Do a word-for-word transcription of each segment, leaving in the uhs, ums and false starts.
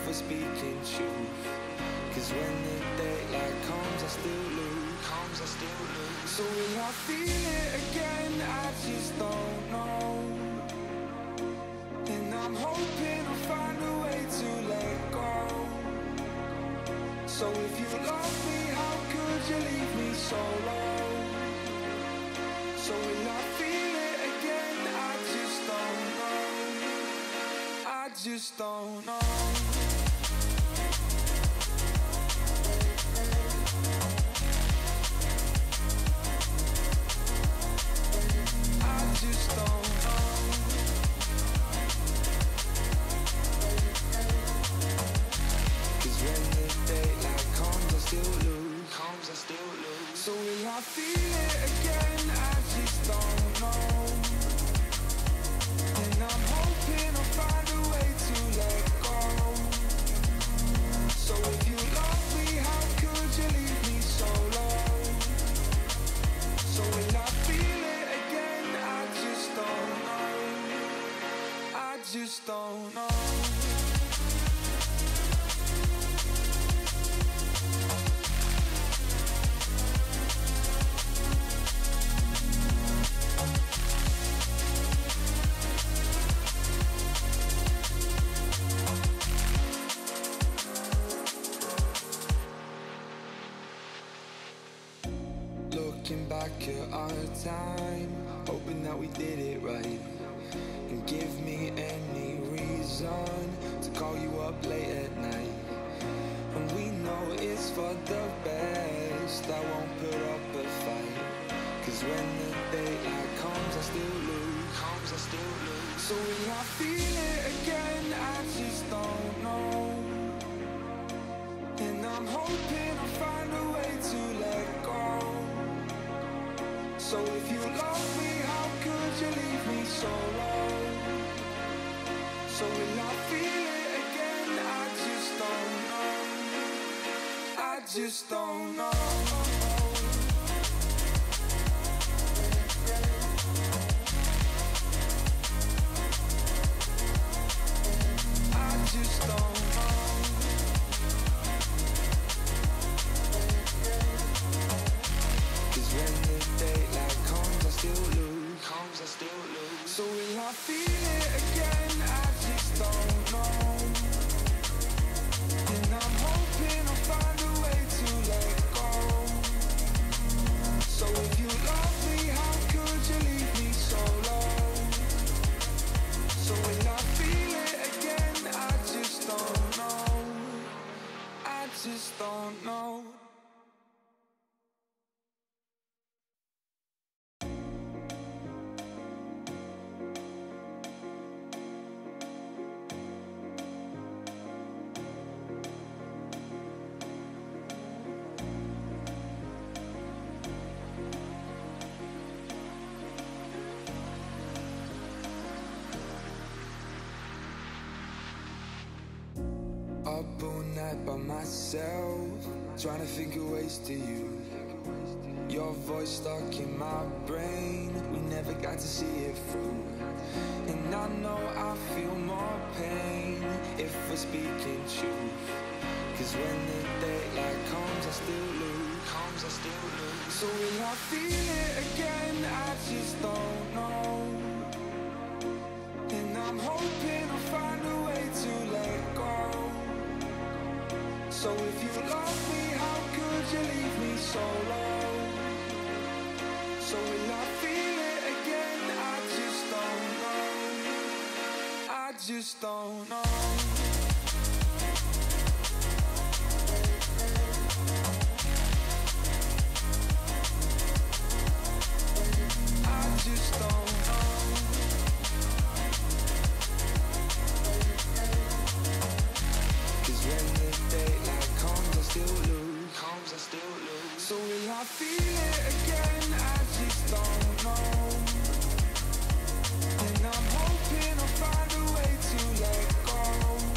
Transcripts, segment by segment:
we're speaking truth. Cause when the daylight comes, I still lose, comes, I still lose. So will I feel it again? I just don't know. And I'm hoping I'll find a way to let go. So if you love me, how could you leave me so low? So will I feel it again? I just don't know. I just don't know. I just don't know. Cause when the daylight comes, I still lose, comes, I still lose. So will I feel it again? I just don't know. And I'm hoping I'll find a way to let go. So if you love me, how could you leave me so low? So will I feel it again? I just don't know. I just don't know. Looking back at our time, hoping that we did it right. And give me any reason to call you up late at night. And we know it's for the best, I won't put up a fight. Cause when the daylight comes, I still lose, comes, I still lose. So will I feel it again? I just don't know. And I'm hoping I'll find a way to let go. So if you love me, how could you leave me so low? So will I feel it again? I just don't know. I just don't know. I just don't know. Cause when the daylight comes, I still lose, comes, I still lose. So will I feel it again? I just don't know. And I'm hoping I'll find a way to let go. So if you love me, how could you leave me so low? So will I feel it again? I just don't know. I just don't know. Up all night by myself, trying to think of ways to you. Your voice stuck in my brain, we never got to see it through. And I know I feel more pain if we're speaking truth. Cause when the daylight comes, I still lose, comes, I still lose. So will I feel it again? I just don't know. And I'm hoping I'll find a way to let go. So if you love me, how could you leave me so low? So will I feel it again? I just don't know. I just don't know. I just don't know. Cause when the daylight comes, I still lose, comes, I still lose. So will I feel it again? I just don't know. And I'm hoping I'll find a way to let go.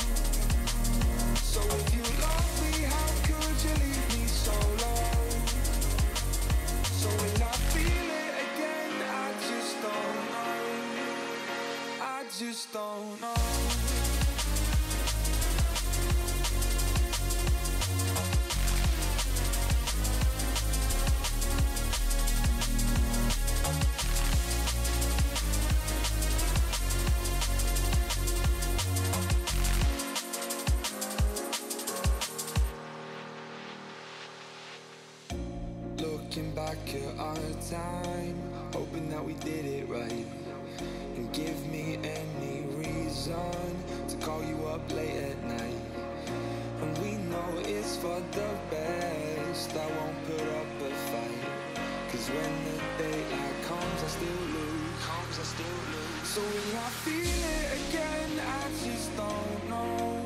back at our time, hoping that we did it right. And give me any reason to call you up late at night. And we know it's for the best, I won't put up a fight. Cause when the daylight comes, I still lose, comes, I still lose. So will I feel it again? I just don't know.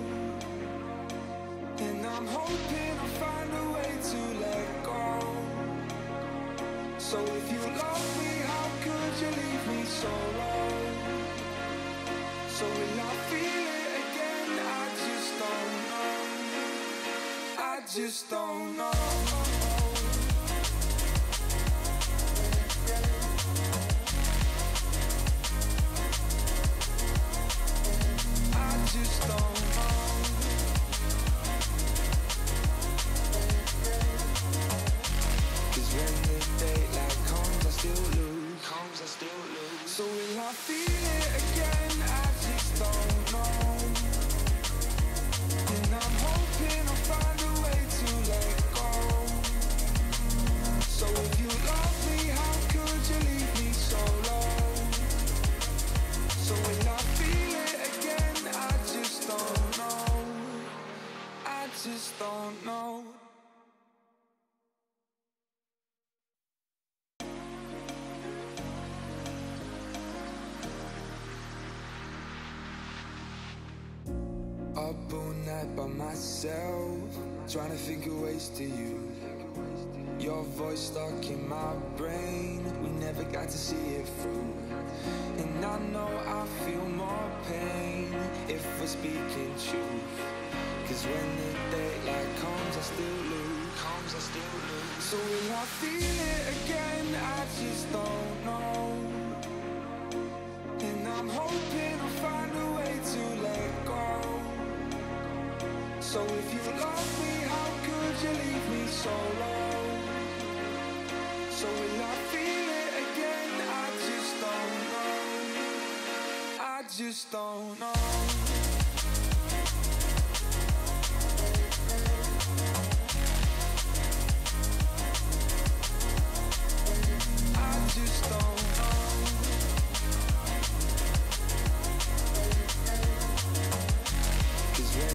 And I'm hoping I'll find a way to let go. So if you love me, how could you leave me so low? So will I feel it again? I just don't know. I just don't know. I just don't know. Cause when the daylight comes, I still lose, comes, I still lose. So will I feel it again? I just don't know. And I'm hoping I'll find a way to let go. So if you love me, how could you leave me so low? So will I feel it again? I just don't know. I just don't know. Up all night by myself, trying to think of ways to you. Your voice stuck in my brain, we never got to see it through. And I know I feel more pain if we're speaking truth. Cause when the daylight comes, I still lose, comes, I still lose. So will I feel it again? I just don't know. And I'm hoping I'll find a way to let go. So if you love me, how could you leave me so low? So will I feel it again? I just don't know. I just don't know.